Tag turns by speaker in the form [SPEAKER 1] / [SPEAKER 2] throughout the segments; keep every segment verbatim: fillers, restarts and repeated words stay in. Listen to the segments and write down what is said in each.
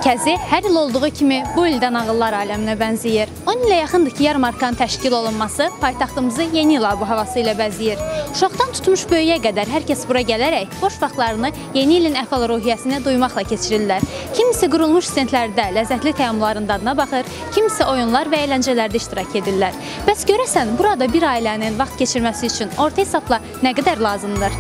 [SPEAKER 1] mərkəzi hər il olduğu kimi bu ildə nağıllar aləminə bənzəyir. on ilə yaxındır ki, yarmarkanın təşkil olunması paytaxtımızı yeni il abu-havası ilə bəzəyir. Uşaqdan tutmuş böyüyə qədər hər kəs bura gələrək boş vaxtlarını yeni ilin əhval-ruhiyyəsini duymaqla keçirirlər. Kimisi qurulmuş stendlərdə ləzzətli təamların dadına baxır, kimisi oyunlar və əyləncələrdə iştirak edirlər. Bəs görəsən, burada bir ailənin vaxt keçirməsi üçün orta hesabla nə qədər lazımdır?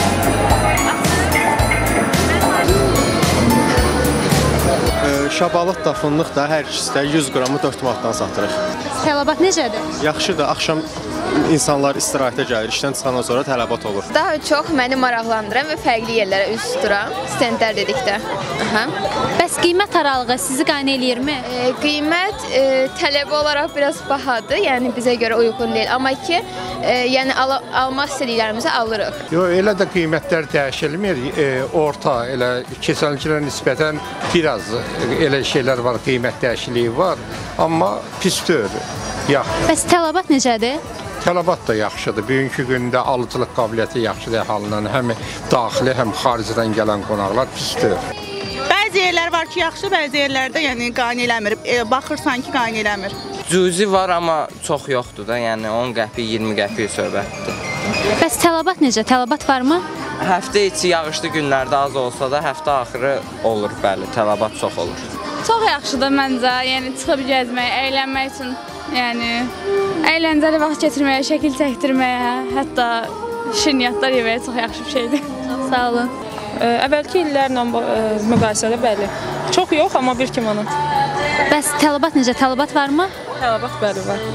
[SPEAKER 2] Şabalıq da, fındıq da hər ikisi də yüz qramı dörd manatdan satırıq.
[SPEAKER 1] Tələbat necədir?
[SPEAKER 2] Yaxşıdır, axşam insanlar istirahətə gəlir, işdən çıxandan sonra tələbat olur.
[SPEAKER 3] Daha çox məni maraqlandıran və fərqli yerlərə üz tuturam, stendlər dedikdə. Aha.
[SPEAKER 1] Bəs qiymət aralığı sizi qane eləyirmi?
[SPEAKER 3] E, qiymət e, tələbi olaraq biraz bahadır, yəni bizə görə uyğun deyil. Amma ki, e, yəni al almaq istədiklərimizi alırıq.
[SPEAKER 4] Yox, elə də qiymətlər dəyişilmir. E, orta, elə keçənkilərə nisbətən biraz elə şeylər var, qiymət dəyişikliyi var. Amma pis deyil. Yaxşı.
[SPEAKER 1] Bəs tələbat necədir?
[SPEAKER 4] Tələbat da yaxşıdır. Bugünkü gündə alıcılıq qabiliyyəti yaxşıdır əhalinin. Həm daxili, həm xaricdən gələn qonaqlar pisdir.
[SPEAKER 5] Bəzi yerlər var ki, yaxşı, bəzi yerlərdə yəni qane eləmir. E, baxırsan ki, qane eləmir.
[SPEAKER 6] Cüzi var, amma çox yoxdur da. Yəni on qəpik, iyirmi qəpik söhbətdir.
[SPEAKER 1] Bəs tələbat necə? Tələbat varmı?
[SPEAKER 6] Həftə içi yağışlı günlərdə az olsa da həftə axırı olur, bəli, tələbat çox olur.
[SPEAKER 7] Çox yaxşıdır məncə. Yəni çıxıb gəzmək, əylənmək üçün. Yəni, əyləncəli vaxt keçirməyə, şəkil çəkdirməyə, hətta şirniyyatlar yeməyə çox yaxşı bir şeydir.
[SPEAKER 1] Çox sağ olun.
[SPEAKER 8] Əvvəlki illərlə müqayisədə bəli. Çox yox, amma bir iki manat.
[SPEAKER 1] Bəs tələbat necə? Tələbat varmı?
[SPEAKER 8] Tələbat bəli var.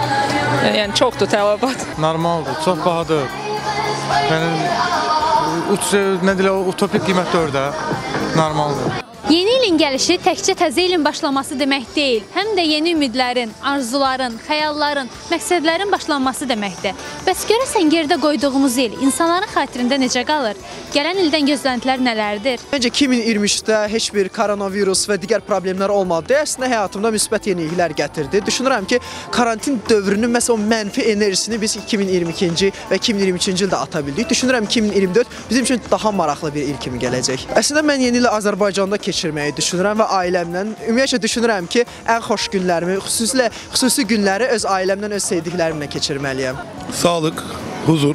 [SPEAKER 8] Yəni, çoxdur tələbat.
[SPEAKER 9] Normaldır, çox bahadır. Yəni, uç, nə deyirlər, utopik qiymətdir də, normaldır.
[SPEAKER 1] Yeni ilin gəlişi təkcə təzə ilin başlaması demək deyil, həm də yeni ümidlərin, arzuların, xəyalların, məqsədlərin başlanması deməkdir. Bəs görəsən gerdə qoyduğumuz il insanların xatirində necə qalır? Gələn ildən gözləntilər nələrdir?
[SPEAKER 10] Məncə iki min iyirmi üçdə heç bir koronavirus və digər problemlər olmadı. Əslində həyatımda müsbət yeniliklər gətirdi. Düşünürəm ki, karantin dövrünün məsələn o mənfi enerjisini biz iki min iyirmi ikinci və iki min iyirmi üçüncü ildə ata bildik. Düşünürəm iki min iyirmi dörd bizim üçün daha maraqlı bir il kimi gələcək. Əslində mən yeni ili Azərbaycanda keçirməyi düşünürəm və ailəmlə, ümumiyyətlə düşünürəm ki, ən xoş günlərimi, xüsusilə xüsusi günləri öz ailəmlə, öz sevdiklərimlə keçirməliyəm.
[SPEAKER 11] Sağlık, huzur,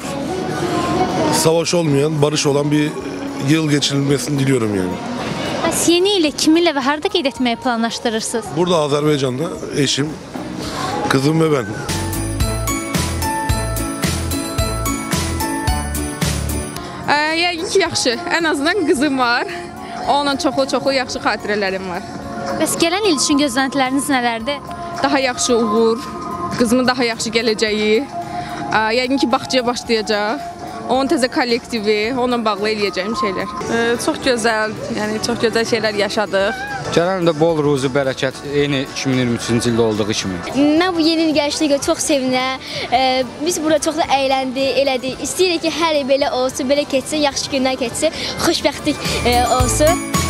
[SPEAKER 11] savaş olmayan, barış olan bir yıl geçirilmesini diliyorum yani.
[SPEAKER 1] Bəs yeni ili kiminlə və harada qeyd etməyi planlaşdırırsınız?
[SPEAKER 11] Burada Azərbaycanda eşim, kızım ve ben.
[SPEAKER 8] Yəqin ki, yaxşı. Ən azından qızım var. Onunla çoxlu-çoxlu yaxşı xatirələrim var.
[SPEAKER 1] Bəs gələn il üçün gözləntiləriniz nələrdir?
[SPEAKER 8] Daha yaxşı uğur, qızımın daha yaxşı gələcəyi, yəqin ki, bağçaya başlayacaq, onun təzə kollektivi, onunla bağlı eləyəcəyim şeylər.
[SPEAKER 12] Ee, çox gözəl, yəni çox gözəl şeylər yaşadıq.
[SPEAKER 13] Gələn ildə bol ruzi, bərəkət, eyni iki min iyirmi üçüncü ildə olduğu kimi.
[SPEAKER 14] Mən bu yeni il gəlişinə görə çox sevinirəm. Ee, biz burada çox da əyləndik, elədik. İstəyirik ki, hər il belə olsun, belə keçsin, yaxşı günlər keçsin, xoşbəxtlik e, olsun.